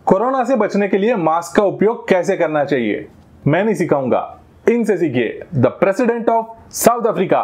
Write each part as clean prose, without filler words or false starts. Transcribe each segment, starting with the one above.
Corona से बचने के लिए मास्क का उपयोग कैसे करना चाहिए मैं नहीं सिखाऊंगा, इनसे सीखिए। The president of South Africa.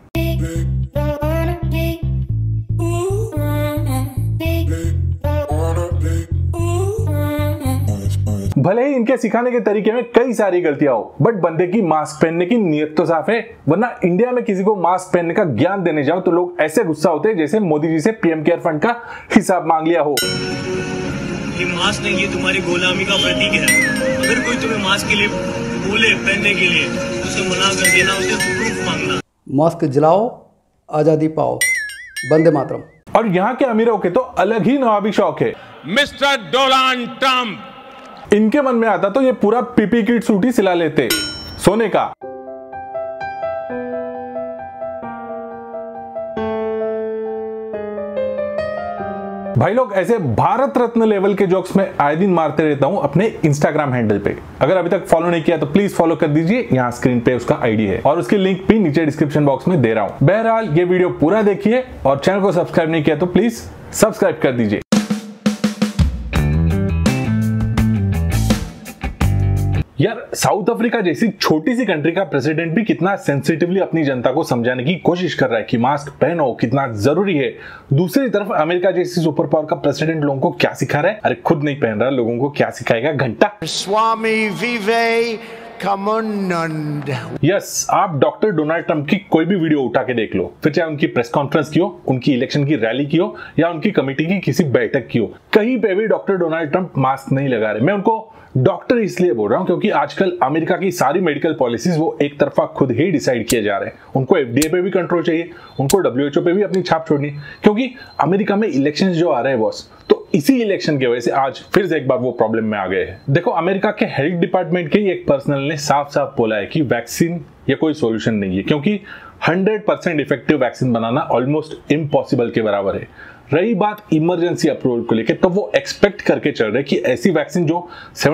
भले ही इनके सिखाने के तरीके में कई सारी गलतियां हो, बट बंदे की मास्क पहनने की नीयत तो साफ है। वरना इंडिया में किसी को मास्क पहनने का ज्ञान देने जाओ तो लोग ऐसे गुस्सा होते हैं जैसे मोदी जी से पीएम केयर फंड का हिसाब मांग लिया हो। ये मास्क नहीं, ये तुम्हारी गुलामी का प्रतीक है। अगर कोई तुम्हें मास्क के लिए बोले पहनने के लिए, उसे मना कर देना, उसे प्रूफ मांगना। मास्क जलाओ, आजादी पाओ, वंदे मातरम। और यहाँ के अमीरों के तो अलग ही नवाबी शौक है। मिस्टर डोनाल्ड ट्रंप, इनके मन में आता तो ये पूरा पीपी किट सूट ही सिला लेते सोने का। भाई लोग ऐसे भारत रत्न लेवल के जोक्स में आए दिन मारते रहता हूं अपने इंस्टाग्राम हैंडल पे। अगर अभी तक फॉलो नहीं किया तो प्लीज फॉलो कर दीजिए, यहाँ स्क्रीन पे उसका आईडी है और उसकी लिंक भी नीचे डिस्क्रिप्शन बॉक्स में दे रहा हूं। बहरहाल ये वीडियो पूरा देखिए और चैनल को सब्सक्राइब नहीं किया तो प्लीज सब्सक्राइब कर दीजिए। यार साउथ अफ्रीका जैसी छोटी सी कंट्री का प्रेसिडेंट भी कितना सेंसिटिवली अपनी जनता को समझाने की कोशिश कर रहा है कि मास्क पहनो कितना जरूरी है। दूसरी तरफ अमेरिका जैसी सुपर पावर का प्रेसिडेंट लोगों को क्या सिखा रहा है? अरे खुद नहीं पहन रहा, लोगों को क्या सिखाएगा? घंटा स्वामी विवेकानंद। यस, आप डॉक्टर डोनाल्ड ट्रंप की कोई भी वीडियो उठा के देख लो, फिर चाहे उनकी प्रेस कॉन्फ्रेंस की हो, उनकी इलेक्शन की रैली की हो या उनकी कमेटी की किसी बैठक की हो, कहीं पे भी डॉक्टर डोनाल्ड ट्रंप मास्क नहीं लगा रहे। मैं उनको डॉक्टर इसलिए बोल रहा हूं क्योंकि आजकल अमेरिका की सारी मेडिकल पॉलिसीज वो एक तरफा खुद ही डिसाइड किए जा रहे हैं। उनको एफडीए पे भी कंट्रोल चाहिए, उनको डब्ल्यूएचओ पे भी अपनी छाप छोड़नी, क्योंकि अमेरिका में इलेक्शंस जो आ रहे हैं बॉस, तो इसी इलेक्शन की वजह से आज फिर से एक बार वो प्रॉब्लम में आ गए हैं। देखो, अमेरिका के हेल्थ डिपार्टमेंट के एक पर्सनल ने साफ साफ बोला है कि वैक्सीन ये कोई सॉल्यूशन नहीं है, क्योंकि 100% इफेक्टिव वैक्सीन बनाना ऑलमोस्ट इम्पॉसिबल के बराबर है। रही बात इमरजेंसी अप्रूवल को लेकर, तो वो एक्सपेक्ट करके चल रहे कि ऐसी वैक्सीन जो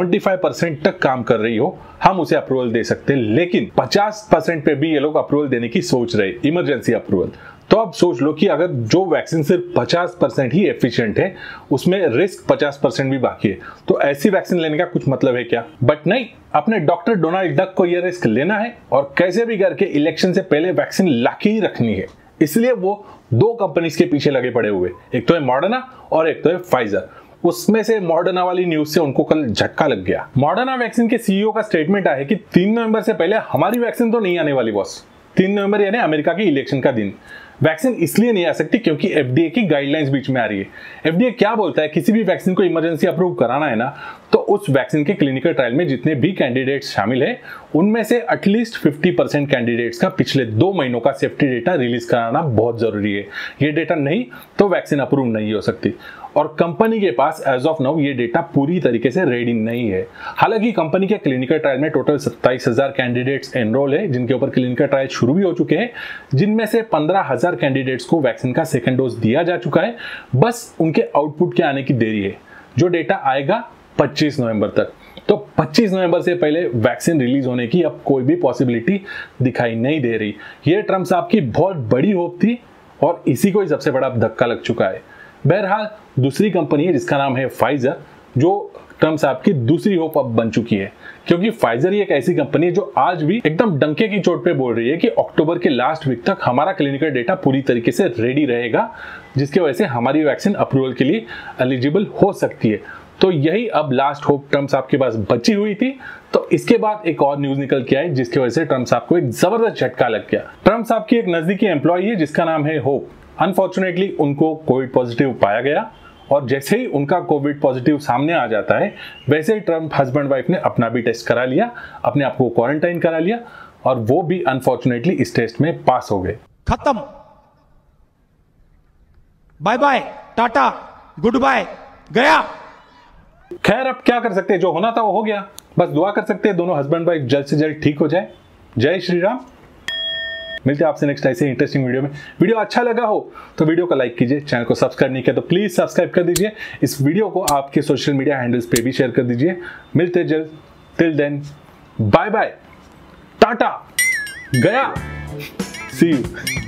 75% तक काम कर रही हो हम उसे अप्रूवल दे सकते हैं, लेकिन 50% पे भी ये लोग अप्रूवल देने की सोच रहे, इमरजेंसी अप्रूवल। तो अब सोच लो कि अगर जो वैक्सीन सिर्फ 50% ही एफिशिएंट है, उसमें रिस्क 50% भी बाकी है, तो ऐसी वैक्सीन लेने का कुछ मतलब है क्या? बट नहीं, अपने डॉक्टर डोनाल्ड डक को यह रिस्क लेना है और कैसे भी करके इलेक्शन से पहले वैक्सीन लाके ही रखनी है। इसलिए वो दो कंपनीज के पीछे लगे पड़े हुए, एक तो है मॉडर्ना और एक तो है फाइजर। उसमें से मॉडर्ना वाली न्यूज से उनको कल झटका लग गया। मॉडर्ना वैक्सीन के सीईओ का स्टेटमेंट आया कि 3 नवंबर से पहले हमारी वैक्सीन तो नहीं आने वाली बॉस। 3 नवंबर यानी अमेरिका की इलेक्शन का दिन। वैक्सीन इसलिए नहीं आ सकती क्योंकि एफडीए की गाइडलाइंस बीच में आ रही है। एफडीए क्या बोलता है, किसी भी वैक्सीन को इमरजेंसी अप्रूव कराना है ना, तो उस वैक्सीन के क्लिनिकल ट्रायल में जितने भी कैंडिडेट्स शामिल है उनमें से एटलीस्ट 50% कैंडिडेट्स का पिछले 2 महीनों का सेफ्टी डेटा रिलीज कराना बहुत जरूरी है। ये डेटा नहीं तो वैक्सीन अप्रूव नहीं हो सकती, और कंपनी के पास एज ऑफ नाउ ये डेटा पूरी तरीके से रेडी नहीं है। हालांकि कंपनी के क्लिनिकल ट्रायल में टोटल 27,000 कैंडिडेट्स एनरोल है, जिनके ऊपर क्लिनिकल ट्रायल शुरू भी हो चुके हैं, जिनमें से 15,000 कैंडिडेट्स को वैक्सीन का सेकंड डोज दिया जा चुका है। बस उनके आउटपुट के आने की देरी है, जो डेटा आएगा 25 नवंबर तक। तो 25 नवंबर से पहले वैक्सीन रिलीज होने की अब कोई भी पॉसिबिलिटी दिखाई नहीं दे रही। ये ट्रंप साहब की बहुत बड़ी होप थी और इसी को ही सबसे बड़ा धक्का लग चुका है। बहरहाल दूसरी कंपनी है जिसका नाम है फाइजर, जो ट्रंप साहब की दूसरी होप अब बन चुकी है, क्योंकि फाइजर ही एक ऐसी कंपनी है जो आज भी एकदम डंके की चोट पे बोल रही है कि अक्टूबर के लास्ट वीक तक हमारा क्लिनिकल डेटा पूरी तरीके से रेडी रहेगा, जिसकी वजह से हमारी वैक्सीन अप्रूवल के लिए एलिजिबल हो सकती है। तो यही अब लास्ट होप ट्रंप साहब के पास बची हुई थी। तो इसके बाद एक और न्यूज निकल के आई जिसकी वजह से ट्रंप साहब को एक जबरदस्त झटका लग गया। ट्रंप साहब की एक नजदीकी एम्प्लॉय है जिसका नाम है होप। अनफॉर्चुनेटली उनको कोविड पॉजिटिव पाया गया, और जैसे ही उनका कोविड पॉजिटिव सामने आ जाता है वैसे ही ट्रंप हस्बैंड वाइफ ने अपना भी टेस्ट करा लिया, अपने आप को क्वारंटाइन करा लिया, और वो भी अनफॉर्चुनेटली इस टेस्ट में पास हो गए। खत्म, bye bye, tata, goodbye, गया। खैर, अब क्या कर सकते हैं, जो होना था वो हो गया। बस दुआ कर सकते हैं दोनों हस्बैंड वाइफ जल्द से जल्द ठीक हो जाए। जय श्री राम। मिलते हैं आपसे नेक्स्ट ऐसे इंटरेस्टिंग वीडियो में। वीडियो अच्छा लगा हो तो वीडियो को लाइक कीजिए, चैनल को सब्सक्राइब नहीं किया तो प्लीज सब्सक्राइब कर दीजिए। इस वीडियो को आपके सोशल मीडिया हैंडल्स पे भी शेयर कर दीजिए। मिलते जल्द, till then bye bye, tata, गया, सी यू।